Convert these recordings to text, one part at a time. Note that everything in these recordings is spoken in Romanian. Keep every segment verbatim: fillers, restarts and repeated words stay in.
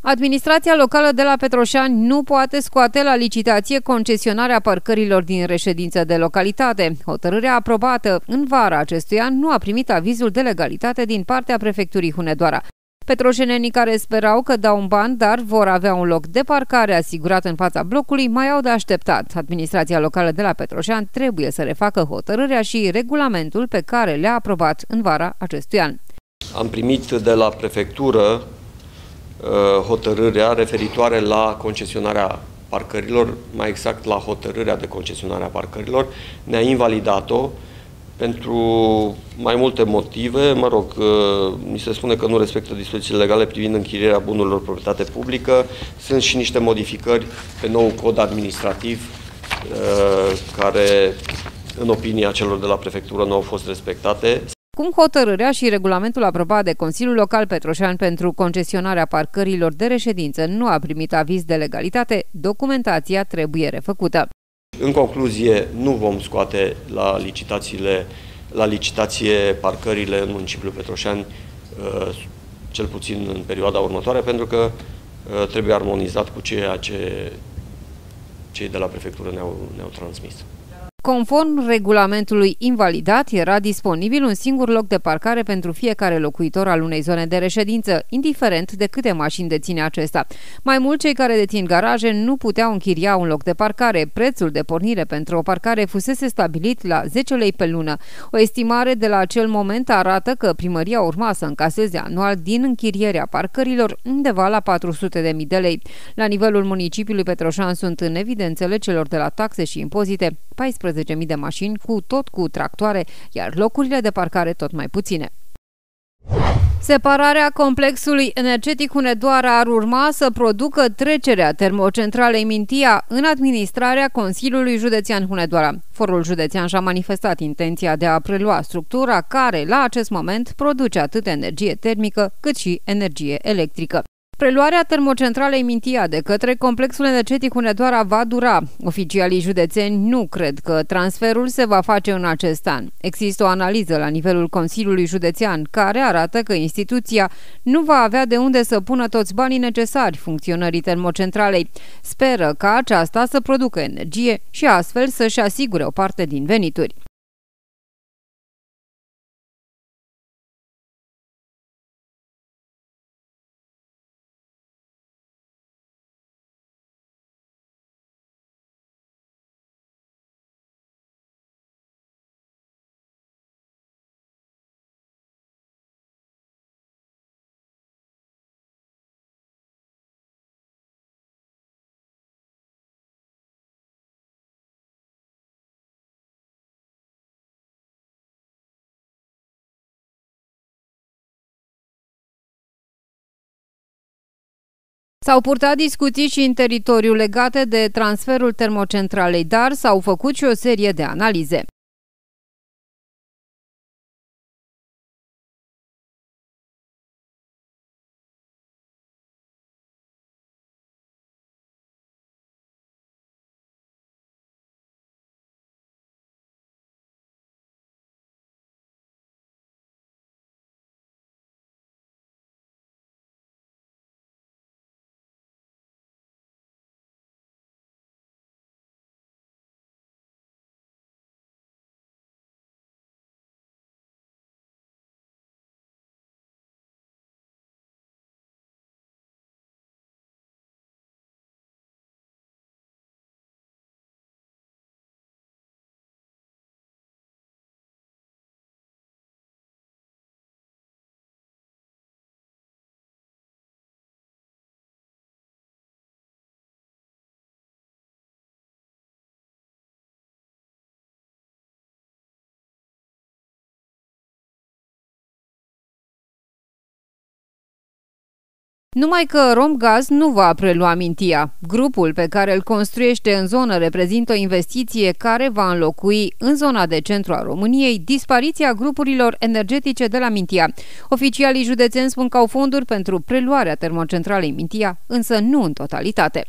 Administrația locală de la Petroșani nu poate scoate la licitație concesionarea parcărilor din reședință de localitate. Hotărârea aprobată în vara acestui an nu a primit avizul de legalitate din partea prefecturii Hunedoara. Petroșenenii care sperau că dau un ban, dar vor avea un loc de parcare asigurat în fața blocului, mai au de așteptat. Administrația locală de la Petroșani trebuie să refacă hotărârea și regulamentul pe care le-a aprobat în vara acestui an. Am primit de la prefectură hotărârea referitoare la concesionarea parcărilor, mai exact la hotărârea de concesionare a parcărilor. Ne-a invalidat-o pentru mai multe motive. Mă rog, mi se spune că nu respectă dispozițiile legale privind închirierea bunurilor proprietate publică. Sunt și niște modificări pe nou cod administrativ care, în opinia celor de la prefectură, nu au fost respectate. Cum hotărârea și regulamentul aprobat de Consiliul Local Petroșani pentru concesionarea parcărilor de reședință nu a primit aviz de legalitate, documentația trebuie refăcută. În concluzie, nu vom scoate la, licitațiile, la licitație parcările în municipiul Petroșani, cel puțin în perioada următoare, pentru că trebuie armonizat cu ceea ce cei de la prefectură ne-au ne-au transmis. Conform regulamentului invalidat, era disponibil un singur loc de parcare pentru fiecare locuitor al unei zone de reședință, indiferent de câte mașini deține acesta. Mai mult, cei care dețin garaje nu puteau închiria un loc de parcare. Prețul de pornire pentru o parcare fusese stabilit la zece lei pe lună. O estimare de la acel moment arată că primăria urma să încaseze anual din închirierea parcărilor undeva la patru sute de mii de lei. La nivelul municipiului Petroșani sunt în evidențele celor de la taxe și impozite paisprezece mii de mașini, cu tot cu tractoare, iar locurile de parcare tot mai puține. Separarea complexului energetic Hunedoara ar urma să producă trecerea termocentralei Mintia în administrarea Consiliului Județean Hunedoara. Forul județean și-a manifestat intenția de a prelua structura care, la acest moment, produce atât energie termică cât și energie electrică. Preluarea termocentralei Mintia de către complexul energetic Hunedoara va dura. Oficialii județeni nu cred că transferul se va face în acest an. Există o analiză la nivelul Consiliului Județean care arată că instituția nu va avea de unde să pună toți banii necesari funcționării termocentralei. Speră ca aceasta să producă energie și astfel să-și asigure o parte din venituri. S-au purtat discuții și în teritoriu legate de transferul termocentralei, dar s-au făcut și o serie de analize. Numai că Romgaz nu va prelua Mintia. Grupul pe care îl construiește în zonă reprezintă o investiție care va înlocui în zona de centru a României dispariția grupurilor energetice de la Mintia. Oficialii județeni spun că au fonduri pentru preluarea termocentralei Mintia, însă nu în totalitate.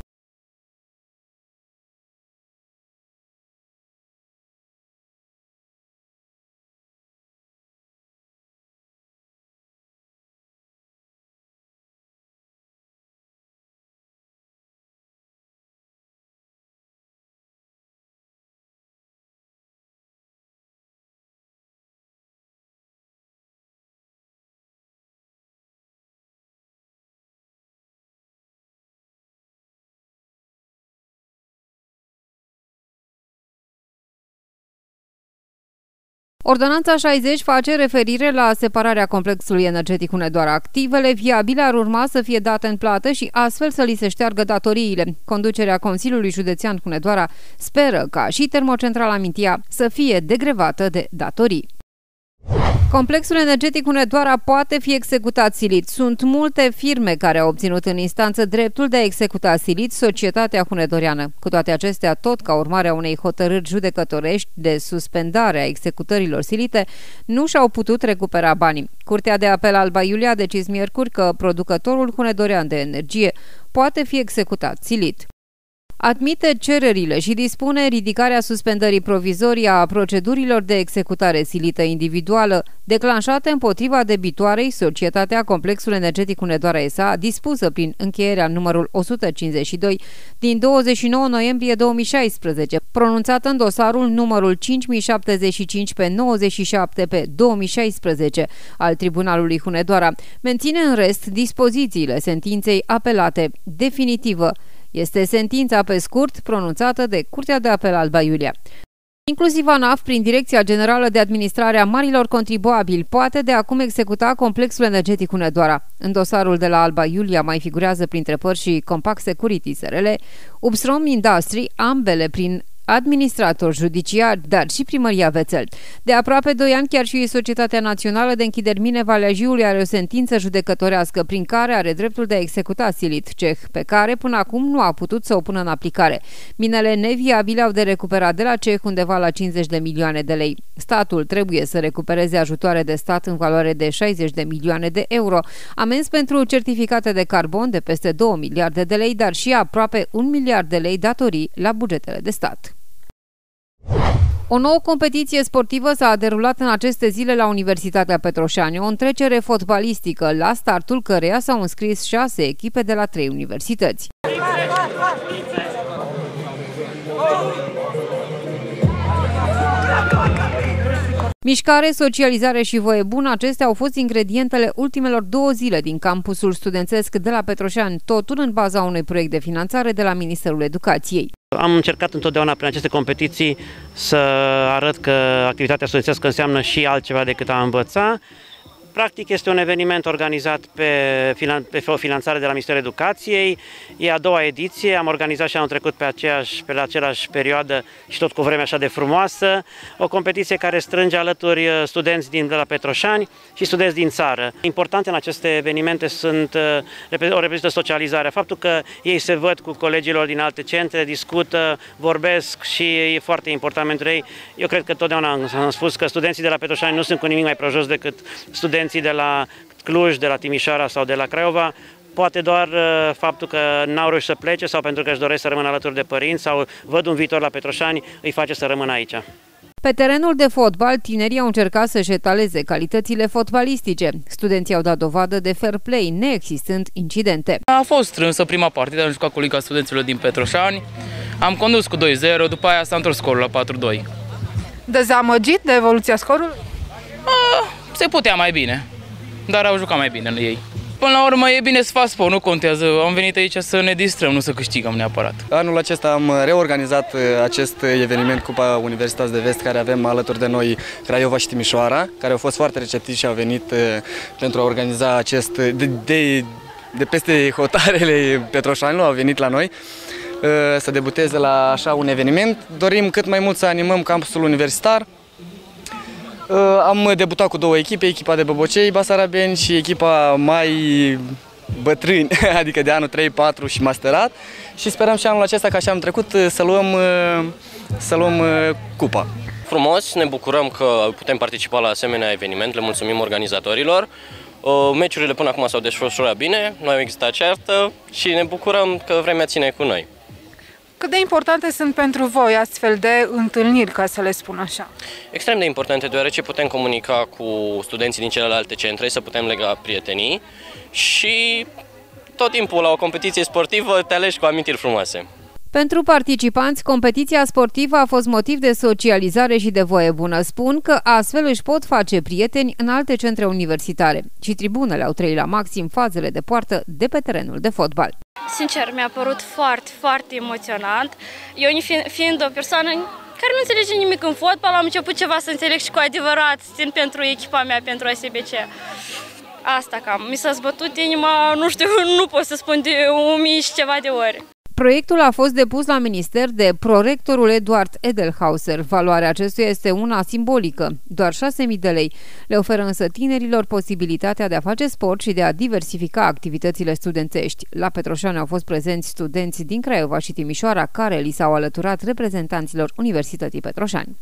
Ordonanța șaizeci face referire la separarea complexului energetic Hunedoara. Activele viabile ar urma să fie date în plată și astfel să li se șteargă datoriile. Conducerea Consiliului Județean Hunedoara speră ca și termocentrala Mintia să fie degrevată de datorii. Complexul energetic Hunedoara poate fi executat silit. Sunt multe firme care au obținut în instanță dreptul de a executa silit societatea hunedoreană. Cu toate acestea, tot ca urmare a unei hotărâri judecătorești de suspendare a executărilor silite, nu și-au putut recupera banii. Curtea de apel Alba Iulia a decis miercuri că producătorul hunedorean de energie poate fi executat silit. Admite cererile și dispune ridicarea suspendării provizorii a procedurilor de executare silită individuală declanșate împotriva debitoarei Societatea Complexul Energetic Hunedoara S A, dispusă prin încheierea numărul o sută cincizeci și doi din douăzeci și nouă noiembrie două mii șaisprezece, pronunțată în dosarul numărul cinci mii șaptezeci și cinci pe nouăzeci și șapte pe două mii șaisprezece al Tribunalului Hunedoara, menține în rest dispozițiile sentinței apelate definitivă. Este sentința pe scurt pronunțată de Curtea de Apel Alba Iulia. Inclusiv ANAF, prin Direcția Generală de Administrare a Marilor Contribuabili, poate de acum executa complexul energetic Hunedoara. În dosarul de la Alba Iulia mai figurează printre părți și Compact Security S R L, Upstrom Industry, ambele prin administrator judiciar, dar și Primăria Vețel. De aproape doi ani, chiar și Societatea Națională de Închideri Mine Valea Jiului are o sentință judecătorească prin care are dreptul de a executa silit ceh, pe care până acum nu a putut să o pună în aplicare. Minele neviabile au de recuperat de la ceh undeva la cincizeci de milioane de lei. Statul trebuie să recupereze ajutoare de stat în valoare de șaizeci de milioane de euro, amenzi pentru certificate de carbon de peste două miliarde de lei, dar și aproape un miliard de lei datorii la bugetele de stat. O nouă competiție sportivă s-a derulat în aceste zile la Universitatea Petroșani, o întrecere fotbalistică, la startul căreia s-au înscris șase echipe de la trei universități. Mișcare, socializare și voie bună, acestea au fost ingredientele ultimelor două zile din campusul studențesc de la Petroșani, totul în baza unui proiect de finanțare de la Ministerul Educației. Am încercat întotdeauna prin aceste competiții să arăt că activitatea studențească înseamnă și altceva decât a învăța. Practic este un eveniment organizat pe, pe o finanțare de la Ministerul Educației. E a doua ediție, am organizat și anul trecut pe, aceeași, pe aceeași perioadă și tot cu vreme așa de frumoasă. O competiție care strânge alături studenți din de la Petroșani și studenți din țară. Importante în aceste evenimente sunt, o reprezintă socializarea. Faptul că ei se văd cu colegilor din alte centre, discută, vorbesc și e foarte important pentru ei. Eu cred că totdeauna am spus că studenții de la Petroșani nu sunt cu nimic mai prejos decât studenții de la Cluj, de la Timișoara sau de la Craiova. Poate doar uh, faptul că n-au reușit să plece sau pentru că își doresc să rămână alături de părinți sau văd un viitor la Petroșani, îi face să rămână aici. Pe terenul de fotbal, tinerii au încercat să-și etaleze calitățile fotbalistice. Studenții au dat dovadă de fair play, neexistând incidente. A fost strânsă prima partidă, am jucat cu Liga Studenților din Petroșani, am condus cu doi zero, după aia s-a întors scorul la patru doi. Dezamăgit de evoluția scorului? A, se putea mai bine, dar au jucat mai bine ei. Până la urmă e bine să faci sport, nu contează. Am venit aici să ne distrăm, nu să câștigăm neapărat. Anul acesta am reorganizat acest eveniment Cupa Universității de Vest, care avem alături de noi Craiova și Timișoara, care au fost foarte receptivi și au venit pentru a organiza acest, de, de, de peste hotarele petroșanilor, au venit la noi să debuteze la așa un eveniment. Dorim cât mai mult să animăm campusul universitar. Am debutat cu două echipe, echipa de Băbocei, Basarabeni și echipa mai bătrâni, adică de anul trei patru și masterat, și sperăm și anul acesta, ca și anul trecut, să luăm, să luăm cupa. Frumos, ne bucurăm că putem participa la asemenea eveniment, le mulțumim organizatorilor. Meciurile până acum s-au desfășurat bine, nu au existat ceartă și ne bucurăm că vremea ține cu noi. Cât de importante sunt pentru voi astfel de întâlniri, ca să le spun așa? Extrem de importante, deoarece putem comunica cu studenții din celelalte centre, să putem lega prietenii și tot timpul la o competiție sportivă te alegi cu amintiri frumoase. Pentru participanți, competiția sportivă a fost motiv de socializare și de voie bună. Spun că astfel își pot face prieteni în alte centre universitare. Și tribunele au trăit la maxim fazele de poartă de pe terenul de fotbal. Sincer, mi-a părut foarte, foarte emoționant. Eu fiind o persoană care nu înțelege nimic în fotbal. Am început ceva să înțeleg și cu adevărat, țin pentru echipa mea, pentru A S B C. Asta cam. Mi s-a zbătut inima, nu știu, nu pot să spun de o mie și ceva de ori. Proiectul a fost depus la minister de prorectorul Eduard Edelhauser. Valoarea acestuia este una simbolică, doar șase mii de lei. Le oferă însă tinerilor posibilitatea de a face sport și de a diversifica activitățile studențești. La Petroșani au fost prezenți studenți din Craiova și Timișoara, care li s-au alăturat reprezentanților Universității Petroșani.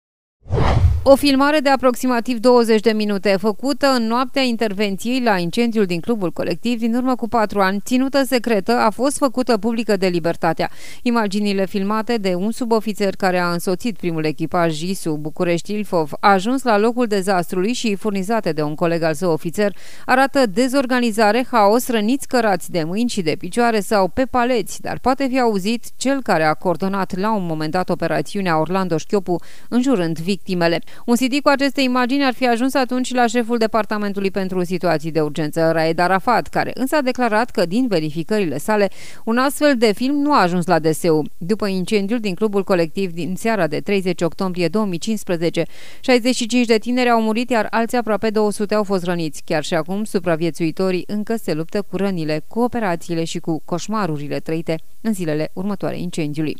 O filmare de aproximativ douăzeci de minute, făcută în noaptea intervenției la incendiul din clubul colectiv din urmă cu patru ani, ținută secretă, a fost făcută publică de Libertatea. Imaginile filmate de un subofițer care a însoțit primul echipaj I S U București-Ilfov a ajuns la locul dezastrului și furnizate de un coleg al său ofițer arată dezorganizare, haos, răniți cărați de mâini și de picioare sau pe paleți, dar poate fi auzit cel care a coordonat la un moment dat operațiunea Orlando Șchiopu, înjurând victimele. Un C D cu aceste imagini ar fi ajuns atunci la șeful Departamentului pentru Situații de Urgență, Raed Arafat, care însă a declarat că din verificările sale un astfel de film nu a ajuns la D S U. După incendiul din clubul colectiv din seara de treizeci octombrie două mii cincisprezece, șaizeci și cinci de tineri au murit, iar alții aproape două sute au fost răniți. Chiar și acum, supraviețuitorii încă se luptă cu rănile, cu operațiile și cu coșmarurile trăite în zilele următoare incendiului.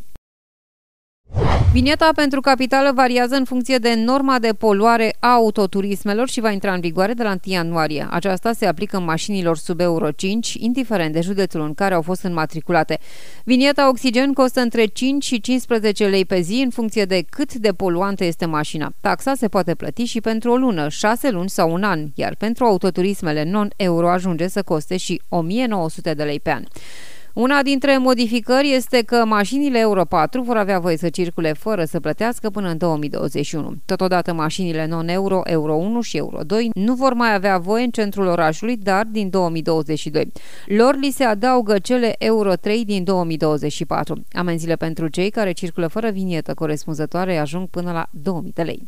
Vinieta pentru capitală variază în funcție de norma de poluare a autoturismelor și va intra în vigoare de la întâi ianuarie. Aceasta se aplică mașinilor sub Euro cinci, indiferent de județul în care au fost înmatriculate. Vinieta oxigen costă între cinci și cincisprezece lei pe zi în funcție de cât de poluantă este mașina. Taxa se poate plăti și pentru o lună, șase luni sau un an, iar pentru autoturismele non-euro ajunge să coste și o mie nouă sute de lei pe an. Una dintre modificări este că mașinile Euro patru vor avea voie să circule fără să plătească până în două mii douăzeci și unu. Totodată mașinile non-euro, Euro unu și Euro doi nu vor mai avea voie în centrul orașului, dar din două mii douăzeci și doi. Lor li se adaugă cele Euro trei din două mii douăzeci și patru. Amenziile pentru cei care circulă fără vinietă corespunzătoare ajung până la două mii de lei.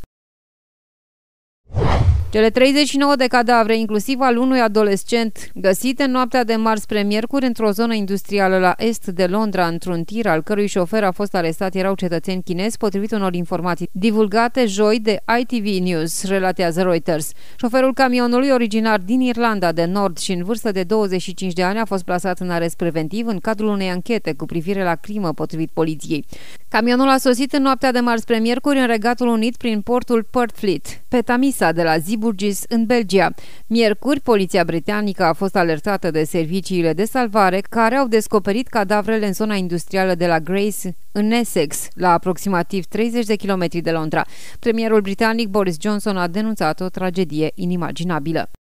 Cele treizeci și nouă de cadavre, inclusiv al unui adolescent, găsite în noaptea de marți spre miercuri într-o zonă industrială la est de Londra, într-un tir al cărui șofer a fost arestat, erau cetățeni chinezi, potrivit unor informații divulgate joi de I T V News, relatează Reuters. Șoferul camionului, originar din Irlanda de Nord și în vârstă de douăzeci și cinci de ani, a fost plasat în arest preventiv în cadrul unei anchete cu privire la crimă, potrivit poliției. Camionul a sosit în noaptea de marți spre miercuri în Regatul Unit prin portul Purfleet, pe Tamisa de la Zeebrugge, în Belgia. Miercuri, poliția britanică a fost alertată de serviciile de salvare care au descoperit cadavrele în zona industrială de la Grace, în Essex, la aproximativ treizeci de kilometri de Londra. Premierul britanic Boris Johnson a denunțat o tragedie inimaginabilă.